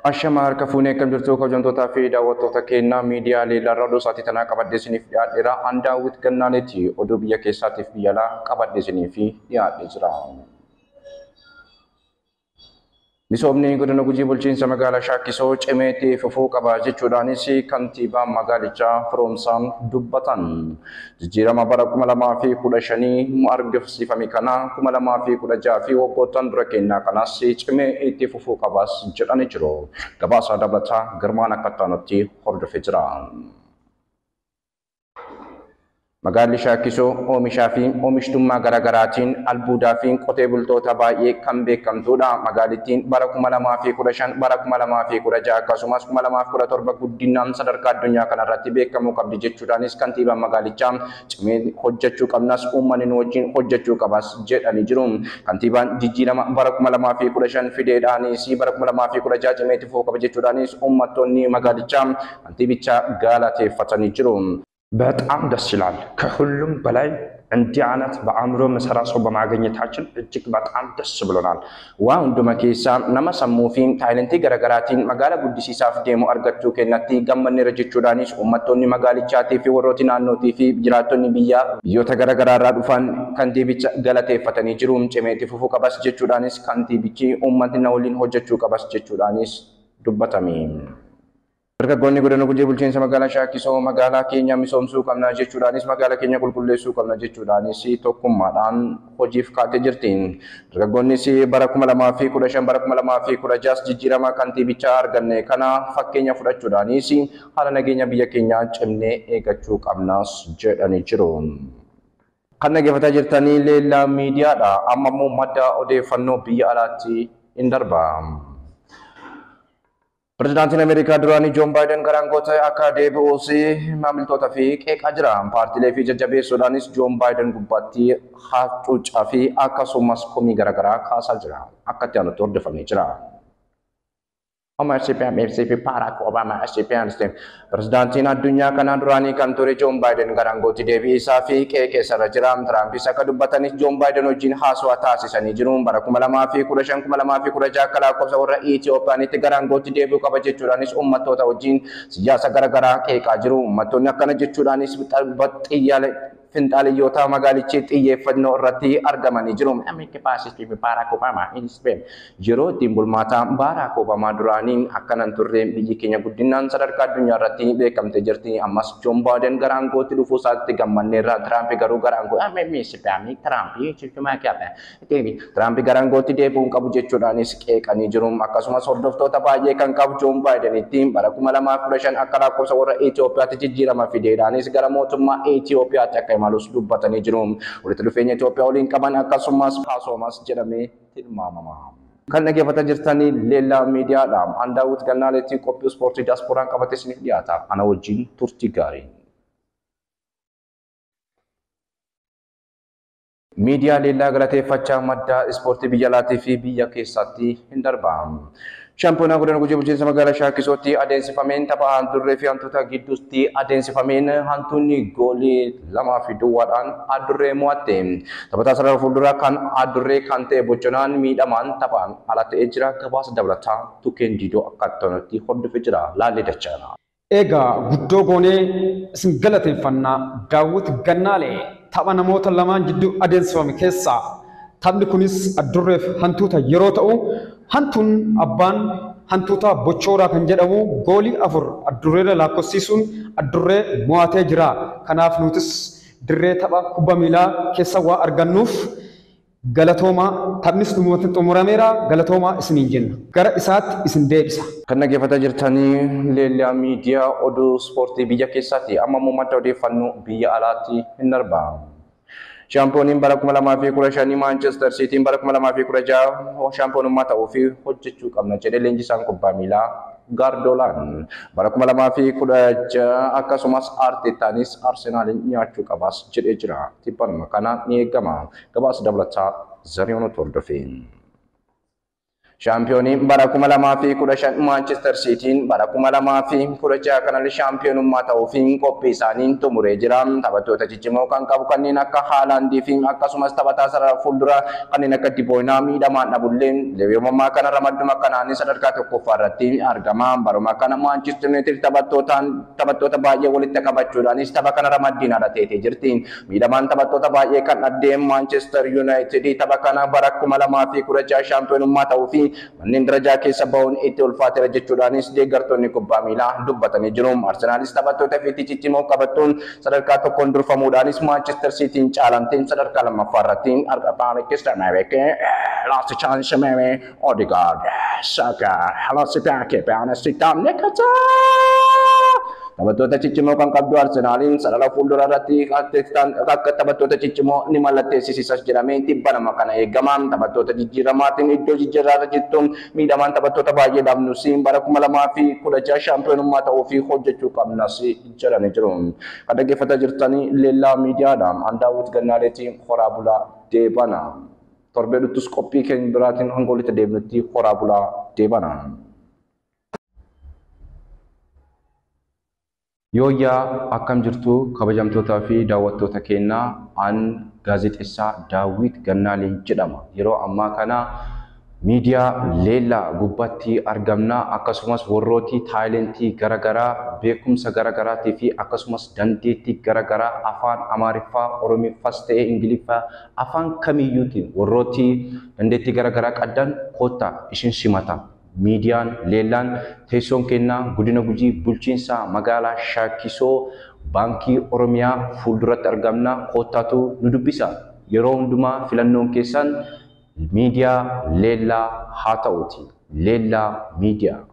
Ashama harka fuunee kam jirtu kabajamtootaa fi daawwattoota keenya miidiyaalee laraa isaatii tanaa qabadde isiniif dhiyaadheera. An Daawit Gannaaleeti oduu biyya keessaatiif biyya alaa qabadde isiniif dhiyaadhee jira. Misoomni godina Gujii bulchiinsa magaalaa Shaakisoo cimeetti fufuu qaba jechuudhaanis kantiibaa magaalichaa firoomsaan dubbatan. Jijjiirama bara 2015 argisiifame kana 2016 fi waggoottan dura kennaa kanas cimee itti fufuu qabas jedhanii jiru. Gabaasa dabalataa Girmaan akka taanutti hordofee jira. Magaalli Shaakisoo oomishaa fi oomishtummaa garaagaraatiin albuudaa fi qotee bultoota baay'ee kan beekamtudha. Magaalittiin bara 2015 bara 2016 akkasumas 2017 guddinaan sadarkaa addunyaa kanarratti beekamuu qabdi jechuudhaanis kantiibaan magaalichaa cimee hojjechuu qabnas uummanni wajjin hojjechuu qabas jedhanii jiru. Kantiibaan jijjiirama bara 2015 fideedhaanis bara 2016 cimeetti fufuu qaba jechuudhaanis uummattoonni magaalichaa kantiibicha galateeffatanii jiru. በጣም ደስ ይላል። ከሁሉም በላይ እንዲህ አይነት በአእምሮ መሰራት ሰው በማግኘታችን እጅግ በጣም ደስ ብሎናል። ወንዱመ ኬሳ ነመ ሰሙፊን ታይለንቲ ገረገራቲን መጋላ ጉዲሲሳፍ ዴሞ አርገቹ ከነቲ ገመኔ ረጀቹዳኒስ ኡመቶኒ መጋሊቻቲ ፊ ወሮቲ ናኖቲ ፊ ጅራቶኒ ብዮተ ገረገራራ ዱፋን ከንቲቢቻ ገለቴፈተኒ ጅሩም ጭሜቲ ፉፉ ቀበስ ጀቹዳኒስ ከንቲቢቺ ኡመትና ወሊን ሆጀቹ ቀበስ ጀቹዳኒስ ዱበተሚ Dargaggoonni godina Gujii bulchiinsa magaalaa Shaakisoo magaalaa keenya misoomsuu qabna jechuudhaanis magaalaa keenya qulqulleessuu qabna jechuudhaanis tokkummaadhaan hojiif kaatee jirti. Dargaggoonnis bara 2015 bara 2016 jijjiirama kantiibichaa arganne kana fakkeenya fudhachuudhaanis haala nageenya biyya keenyaa cimnee eegachuu qabnas jedhanii jiru. Kan dhaggeeffataa jirtanii leellaa miidiyaadha. Amma immoo madda odeeffannoo biyya alaatti hin darba. Pirezidaantiin Ameerikaa duraanii Joon Baayiden garaangoota akka deebi'uus maamiltoota fi qeeqaa jira. Paartiilee fi jajjabeessuudhaanis Joon Baayiden gubbaatti hacuuccaa fi akkasumas komii garaagaraa kaasaa jira. Akka itti aanutti hordofamee jira. MCP Barack Obama Prezidaantiin addunyaa kanaa duraanii kan ture Joon Baayiden garaangooti deebii isaa fi qeeqee sarara jira. Tiraampiis akka dubbatanis Joon Baayiden wajjin haasawaa taasisanii jiru. Bara 2015 2016 akka lakkoofsa warra Itoophiyaanitti garaangooti deebi'uu qaba jechuudhaanis uummattoota wajjin siyaasa garaagaraa qeeqaa jiru. Uummattoonni akkana jechuudhaanis finxaaliyyoota magaalichi xiyyeeffannoo irratti argamanii jiru. Ameerika paasisti Barack Obama in Spain yeroo ittiin bulmaata Barack Obama duraaniin akkanan turre biyyi keenya guddinaan sadarkaa addunyaa irratti beekamte jirti. Ammas Joon Baayiden garaangootti dhufuu isaatti gammanneerra. Tiraampi garuu garaangoo Tiraampi garaangootti deebi'uun qabu jechuudhaanis qeeqanii jiru. Akkasumas hordoftoota baay'ee kan qabu Joon Baayiden ittiin bara 2015 akka lakkoofsa warra Itoophiyaatti jijjiirama fideedhaanis gara mootummaa Itoophiyaatti akka malus dubbatanii jiru. Walitti dhufeenya Itoophiyaa waliin qaban akkasumas haasomas jedhamee tilmaamama. Kan dhaggeeffataa jirtanii leellaa miidiyaadha. An Daawit Gannaaleetti qophii ispoortii diyaaspooraan qabatee isiniif dhiyaata. Ana wajjin turtii gaarii. Miidiyaa leellaa galateeffachaa madda ispoortii biyya alaatii fi biyya keessaatti hin darbamu. Shaampiyoonaa godina Gujii bulchiinsa magaalaa Shaakisootti adeemsifameen tapha handurree fi hantuuta gidduutti adeemsifameen hantuunni goolii 2-2dhaan handurree mo'atte. Taphataa sarara fuulduraa kan handurree kan ta'e Bocconaan miidhamaan taphaan ala ta'ee jira. Gabaasa dabalataa Tukkeen Diidoo akka ta'utti hordofee jira. Laallee dachaana. Egaa guddoo goonee isin galateeffannaa Daawit Gannaalee tapha namoota lamaan jidduu adeemsifame keessaa taphni kunis handurreef hantuuta yeroo ta'u hantuun abbaan hantuuta Boccooraa kan jedhamu goolii 4 handurreerra lakkoofsisuun handurree mo'atee jira. Kanaaf nutis dirree tapha kubbaa miilaa keessa waa argannuuf galatooma taphnis dhumatti xumurameera. Galatooma isiniin jenna. Gara isaatti isin deebisa. Kan dhaggeeffataa jirtanii leellaa miidiyaa oduu ispoortii biyya keessaati. Amma immoo madda odeeffannoo biyya alaatti hin darbamu. Shaampiyooniin bara 2015 Manchester City bara 2016 shaampiyoonummaa ta'uu fi hojjechuu qabna jedhee leenjisaan kubbaa miilaa Gaardiolaan bara 2016 akkasumas Arteetaanis Arsenaalin nyaachuu qabas jedhee jira. Tiphanuma kana ni eegama. Gabaasa dabalataa Zariyoon hordofee. Shaampiyoonii bara 2015 Manchester Cityin bara 2016 kanalli shaampiyoonummaa ta'uufiin qophii isaanii xumuree jira. Taphattoota ciccimoo kan qabu kanneen akka Haalandii fi akkasumas taphataa sarara fuuldura kanneen akka De Bruyne miidhamaan dhabulleen leewwammaa kana ramadduma kanaan sadarkaa tokkoffaa irratti argama. Baruma kana Manchester United taphattoota baay'ee walitti qabachuudhaanis tapha kana ramaddiin haadhateetee jirti. Miidhamaan taphattoota baay'ee kan addeen Manchester United tapha kana bara 2016 shaampiyoonummaa ta'uufi manneen darajaa keessa bahuun itti ulfaateera jechuudhaanis deeggartoonni kubbaa miilaa dubbatanii jiru. Arsenaalis taphattoota fi ciccimoo qabattuun sadarkaa tokkoon durfamuudhaanis Manchester Cityin caalamteen sadarkaa lammaffaa irratti argama. Cristiano last chance maybe Odegaard Saka last back Bernard Tamne kata taphattoota ciccimoo kan qabdu Arsenaaliin sarara fuuldura irratti akka taphattoota ciccimoo ni mallatteessisas jedhamee tibbanama kana eegama. Taphattoota jijjiiramaatiin iddoo jijjiirraa jirtu miidhamaan taphattoota baay'ee dhabnus bara 2016 shaampiyoonummaa ta'uu fi hojjechuu qabnas jedhanii jiru. Kan dhaggeeffataa jirtanii Leellaa Miidiyaadha. Andaawwit Gannaaleetiin horaa bulaa deebana. Torbee dhuttus qophii keenya biraatiin hanga walitti deebinutti horaa bulaa deebana. Yooyyaa akkam jirtu kabajamtootaa fi daawwattoota keenyaa an gaazexeessaa Daawit Gannaaleen jedhama. Yeroo ammaa kana miidiyaa Leellaa gubbaatti argamna. Akkasumas warrooti taayilentii garagaraa beekumsa garagaraatii fi akkasumas dandeettii garagaraa afaan Amaariffaa, Oromiffas ta'ee Ingiliffaa afaan kamiyyuutiin warrooti dandeettii garagaraa qabdan kottaa isin simata. Miidiyaan Leellaan teessoon kennaa godina Gujii bulchiinsa magaalaa Shaakisoo baankii Oromiyaa fuulduratti argamna. Kottaatu nu dubbisa. Yeroo hundumaa filannoon keessan miidiyaa Leellaa haa ta'uuti. Leellaa Miidiyaa.